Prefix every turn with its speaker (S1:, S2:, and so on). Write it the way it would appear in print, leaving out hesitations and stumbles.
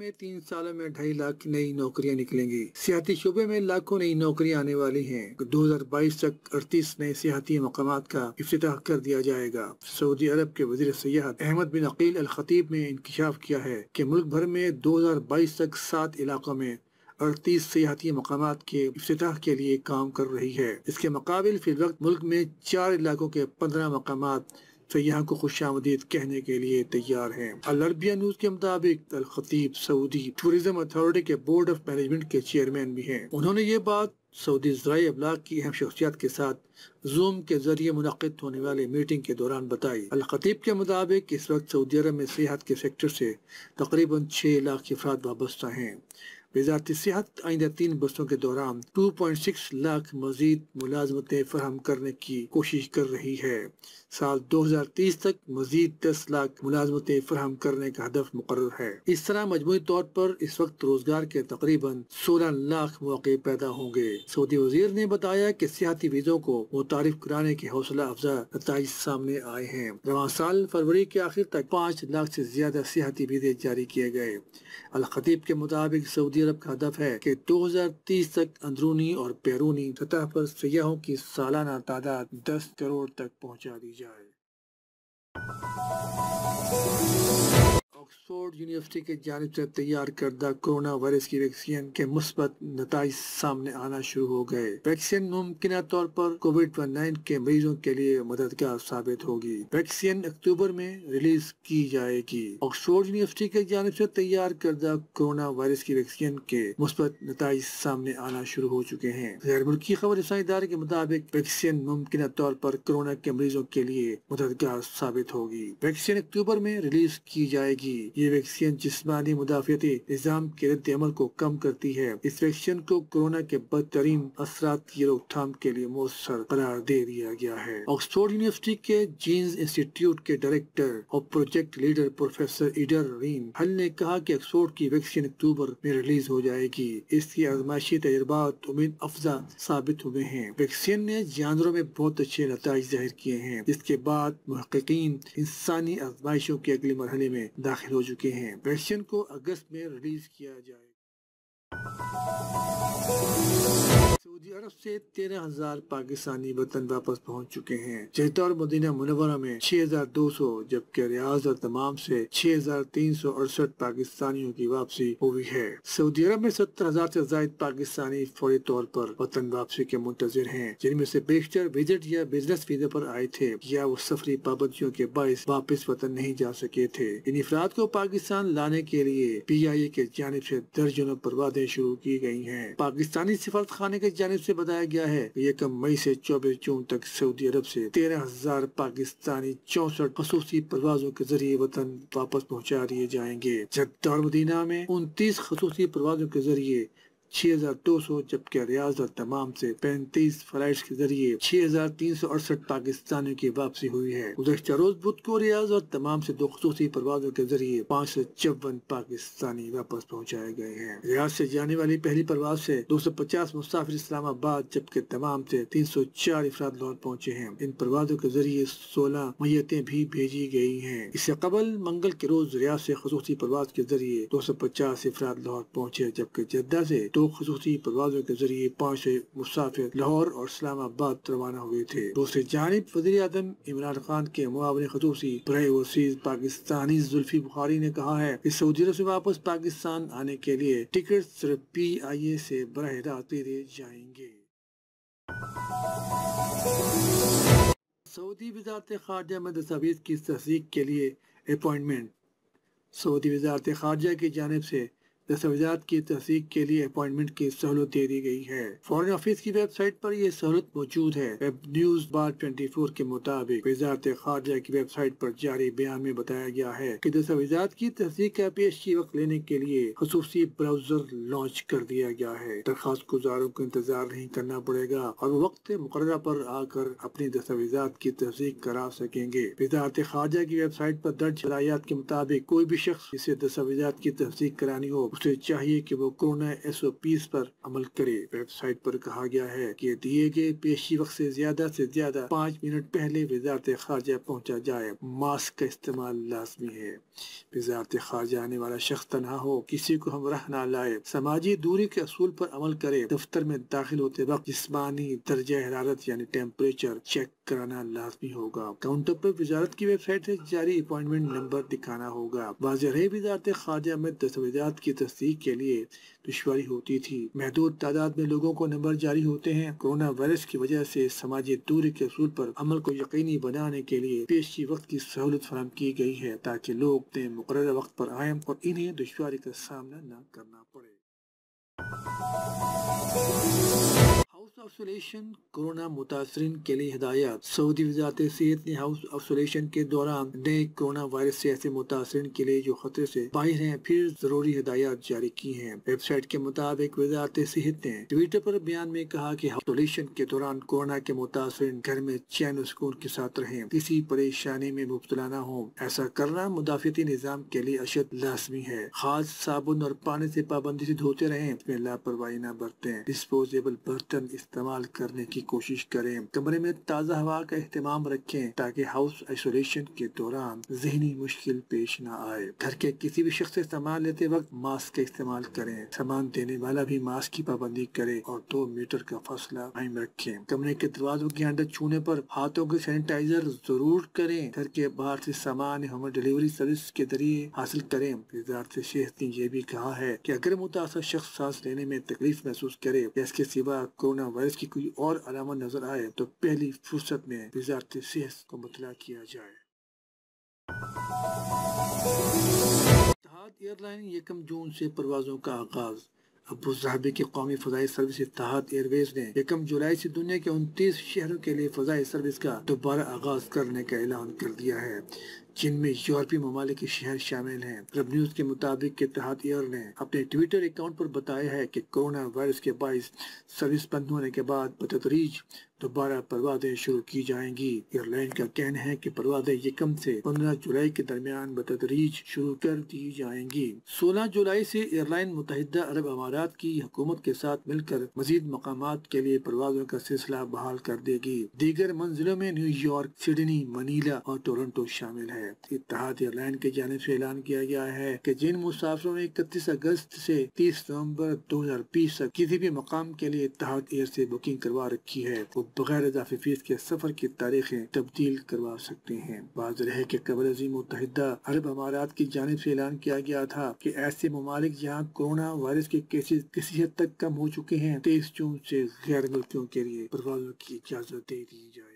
S1: میں 3 سالوں میں 2.5 لاکھ نئی نوکریاں نکلیں گی۔ سیاحتی شعبے میں لاکھوں نئی نوکریاں آنے والی ہیں۔ 2022 تک 38 نئے سیاحتی مقامات کا افتتاح کر دیا جائے گا۔ سعودی عرب کے وزیر سیاحت احمد بن عقیل الخطیب نے انکشاف کیا ہے کہ ملک بھر میں 2022 تک 7 علاقوں میں 38 سیاحتی مقامات کے افتتاح کے لیے کام کر رہی ہے۔ اس کے مقابل فی الوقت ملک میں 4 علاقوں کے 15 مقامات سیاحوں کو خوش آمدید کہنے کے لیے تیار ہیں۔ العربیہ نیوز کے مطابق الخطیب سعودی ٹورزم اتھارٹی کے بورڈ آف مینجمنٹ کے چیئرمین بھی ہیں۔ انہوں نے یہ بات سعودی ذرائع ابلاغ کی اہم شخصیات کے ساتھ زوم کے ذریعے منعقد ہونے والے میٹنگ کے دوران بتائی۔ الخطیب کے مطابق اس وقت سعودی عرب میں سیاحت کے سیکٹر سے تقریباً 6 لاکھ افراد وابستہ ہیں۔ وزارت صحت آئندہ 3 برسوں کے دوران 2.6 لاکھ مزید ملازمتیں فراہم کرنے کی کوشش کر رہی ہے۔ سال 2030 تک مزید 10 لاکھ ملازمتیں فراہم کرنے کا ہدف مقرر ہے۔ اس طرح مجموعی طور پر اس وقت روزگار کے تقریباً 16 لاکھ مواقع پیدا ہوں گے۔ سعودی وزیر نے بتایا کہ سیاحتی ویزوں کو متعارف کرانے کے حوصلہ افزا نتائج سامنے آئے ہیں۔ رواں سال فروری کے آخر تک 5 لاکھ سے زیادہ سیاحتی ویزے جاری کیے گئے۔ الخطیب کے مطابق سعودی عرب کا ہدف ہے کہ 2030 تک اندرونی اور بیرونی سطح پر سیاحوں کی سالانہ تعداد 10 کروڑ تک پہنچا دی جائے۔ آکسفورڈ یونیورسٹی کی جانب سے تیار کردہ کورونا وائرس کی ویکسین کے مثبت نتائج سامنے آنا شروع ہو گئے۔ ویکسین ممکنہ طور پر کووڈ-19 کے مریضوں کے لیے مددگار ثابت ہوگی۔ ویکسین اکتوبر میں ریلیز کی جائے گی۔ آکسفورڈ یونیورسٹی کی جانب سے تیار کردہ کورونا وائرس کی ویکسین کے مثبت نتائج سامنے آنا شروع ہو چکے ہیں۔ غیر ملکی خبر رساں ادارے کے مطابق ویکسین ممکنہ طور پر کورونا کے مریضوں کے لیے مددگار ثابت ہوگی۔ ویکسین اکتوبر میں ریلیز کی جائے گی۔ یہ ویکسین جسمانی مدافعتی نظام کے رد عمل کو کم کرتی ہے۔ اس ویکسین کو کورونا کے بدترین اثرات کی روک تھام کے لیے مؤثر قرار دے دیا گیا ہے۔ آکسفورڈ یونیورسٹی کے جینز انسٹی ٹیوٹ کے ڈائریکٹر اور project leader professor Adrian Hill نے کہا کہ آکسفورڈ کی ویکسین اکتوبر میں ریلیز ہو جائے گی۔ اس کی آزمائشی تجربات امید افزا ثابت ہوئے ہیں۔ ویکسین نے جانوروں میں بہت اچھے نتائج ظاہر کیے ہیں، جس کے بعد محققین انسانی آزمائشوں کے اگلے مرحلے میں داخل ہو چکے ہیں۔ ویکسین کو اگست میں ریلیز کیا جائے گا۔ سعودی عرب سے 13,000 پاکستانی وطن واپس پہنچ چکے ہیں۔ جدہ اور مدینہ منورہ میں 6,200 جبکہ ریاض اور دمام سے 6,368 پاکستانیوں کی واپسی ہوئی ہے۔ سعودی عرب میں 70,000 سے زائد پاکستانی فوری طور پر وطن واپسی کے منتظر ہیں، جن میں سے بیشتر وزٹ یا بزنس ویزے پر آئے تھے یا وہ سفری پابندیوں کے باعث واپس وطن نہیں جا سکے تھے۔ ان افراد کو پاکستان لانے کے لیے PIA کے جانب سے درجنوں پروازیں شروع کی گئی ہیں۔ پاکستانی سفارت خانے کے جانب سے بتایا گیا ہے کہ 1 مئی سے 24 جون تک سعودی عرب سے 13,000 پاکستانی 64 خصوصی پروازوں کے ذریعے وطن واپس پہنچا دیے جائیں گے۔ جدہ اور مدینہ میں 29 خصوصی پروازوں کے ذریعے 6,200 جبکہ ریاض اور دمام سے 35 فلائٹس کے ذریعے 6,368 پاکستانیوں کی واپسی ہوئی ہے۔ گزشتہ روز بدھ کو ریاض اور دمام سے 2 خصوصی پروازوں کے ذریعے 554 پاکستانی واپس پہنچائے گئے ہیں۔ ریاض سے جانے والی پہلی پرواز سے 250 مسافر اسلام آباد جبکہ دمام سے 304 افراد لاہور پہنچے ہیں۔ ان پروازوں کے ذریعے 16 میتیں بھی بھیجی گئی ہیں۔ اس سے قبل منگل کے روز ریاض سے خصوصی پرواز کے ذریعے 250 افراد لاہور پہنچے جبکہ جدہ سے 2 خصوصی پروازوں کے ذریعے 500 مسافر لاہور اور اسلام آباد روانہ ہوئے تھے۔ دوسری جانب وزیر اعظم عمران خان کے معاون خصوصی برائے اوورسیز پاکستانی زلفی بخاری نے کہا ہے کہ سعودی عرب سے واپس پاکستان آنے کے لیے ٹکٹ صرف PIA سے براہ راست خریدے جائیں گے۔ سعودی وزارت خارجہ میں دستاویز کی تصدیق کے لیے اپائنٹمنٹ۔ سعودی وزارت خارجہ کی جانب سے دستاویزات کی تصدیق کے لیے اپائنٹمنٹ کی سہولت دے دی گئی ہے۔ فارن آفس کی ویب سائٹ پر یہ سہولت موجود ہے۔ ویب نیوز بار 24 کے مطابق وزارت خارجہ کی ویب سائٹ پر جاری بیان میں بتایا گیا ہے کہ دستاویزات کی تصدیق کا پیشگی وقت لینے کے لیے خصوصی براؤزر لانچ کر دیا گیا ہے۔ درخواست گزاروں کو انتظار نہیں کرنا پڑے گا اور وہ وقت مقررہ پر آ کر اپنی دستاویزات کی تصدیق کرا سکیں گے۔ وزارت خارجہ کی ویب سائٹ پر درج ہدایات کے مطابق کوئی بھی شخص جسے دستاویزات کی تصدیق کرانی ہو اسے چاہیے کہ وہ کورونا SOPs پر عمل کرے۔ ویب سائٹ پر کہا گیا ہے کہ دیے گئے پیشی وقت سے زیادہ 5 منٹ پہلے وزارت خارجہ پہنچا جائے، ماسک کا استعمال لازمی ہے، وزارت خارجہ آنے والا شخص تنہا ہو، کسی کو ہمراہ نہ لائے، سماجی دوری کے اصول پر عمل کرے، دفتر میں داخل ہوتے وقت جسمانی درجہ حرارت یعنی ٹیمپریچر چیک کرانا لازمی ہوگا، کاؤنٹر پر وزارت کی ویب سائٹ سے جاری اپائنٹمنٹ نمبر دکھانا ہوگا۔ واضح رہے وزارت خارجہ میں دستاویزات کی تصدیق کے لیے دشواری ہوتی تھی، محدود تعداد میں لوگوں کو نمبر جاری ہوتے ہیں۔ کورونا وائرس کی وجہ سے سماجی دوری کے اصول پر عمل کو یقینی بنانے کے لیے پیشی وقت کی سہولت فراہم کی گئی ہے تاکہ لوگ اپنے مقررہ وقت پر آئیں اور انہیں دشواری کا سامنا نہ کرنا پڑے۔ ہاؤس آئسولیشن کورونا متاثرین کے لیے ہدایات۔ سعودی وزارت صحت نے ہاؤس آئسولیشن کے دوران نئے کورونا وائرس سے ایسے متاثرین کے لیے جو خطرے سے باہر ہیں پھر ضروری ہدایات جاری کی ہیں۔ ویب سائٹ کے مطابق وزارت صحت نے ٹویٹر پر بیان میں کہا کہ ہاؤس آئسولیشن کے دوران کورونا کے متاثرین گھر میں چین و سکون کے ساتھ رہیں، کسی پریشانی میں مبتلا نہ ہوں۔ ایسا کرنا مدافعتی نظام کے لیے اشد لازمی ہے۔ ہاتھ صابن اور پانی سے پابندی سے دھوتے رہیں، اس میں لاپرواہی نہ برتیں، ڈسپوزیبل برتن استعمال کرنے کی کوشش کریں، کمرے میں تازہ ہوا کا اہتمام رکھیں تاکہ ہاؤس آئسولیشن کے دوران ذہنی مشکل پیش نہ آئے۔ گھر کے کسی بھی شخص سے سامان لیتے وقت ماسک کا استعمال کریں، سامان دینے والا بھی ماسک کی پابندی کرے اور 2 میٹر کا فاصلہ قائم رکھیں۔ کمرے کے دروازوں کے ہینڈل چھونے پر ہاتھوں کے سینیٹائزر ضرور کریں۔ گھر کے باہر سے سامان ہوم ڈیلیوری سروس کے ذریعے حاصل کریں۔ وزارت صحت نے یہ بھی کہا ہے کہ اگر متاثرہ شخص سانس لینے میں تکلیف محسوس کرے یا اس کے سوا کورونا وائرس کی کوئی اور علامت نظر آئے تو پہلی فرصت میں وزارت صحت کو مطلع کیا جائے۔ اتحاد ایئر لائن 1 جون سے پروازوں کا آغاز۔ ابوظہبی کی قومی فضائی سروس اتحاد ایئر ویز نے 1 جولائی سے دنیا کے 29 شہروں کے لیے فضائی سروس کا دوبارہ آغاز کرنے کا اعلان کر دیا ہے، جن میں یورپی ممالک کے شہر شامل ہیں۔ عرب نیوز کے مطابق اتحاد ایئر نے اپنے ٹویٹر اکاؤنٹ پر بتایا ہے کہ کورونا وائرس کے باعث سروس بند ہونے کے بعد بتدریج دوبارہ پروازیں شروع کی جائیں گی۔ ایئر لائن کا کہنا ہے کہ پروازیں 1 سے 15 جولائی کے درمیان بتدریج شروع کر دی جائیں گی۔ 16 جولائی سے ایئر لائن متحدہ عرب امارات کی حکومت کے ساتھ مل کر مزید مقامات کے لیے پروازوں کا سلسلہ بحال کر دے گی۔ دیگر منزلوں میں نیو یارک، سڈنی، منیلا اور ٹورنٹو شامل ہے۔ اتحاد ایئر لائن کی جانب سے اعلان کیا گیا ہے کہ جن مسافروں نے 31 اگست سے 30 نومبر 2020 تک کسی بھی مقام کے لیے اتحاد ایئر سے بکنگ کروا رکھی ہے وہ بغیر اضافی فیس کے سفر کی تاریخیں تبدیل کروا سکتے ہیں۔ واضح رہے کہ قبل ازیں متحدہ عرب امارات کی جانب سے اعلان کیا گیا تھا کہ ایسے ممالک جہاں کورونا وائرس کے کیسز کسی حد تک کم ہو چکے ہیں 23 جون سے غیر ملکیوں کے لیے پروازوں کی اجازت دے دی جائے۔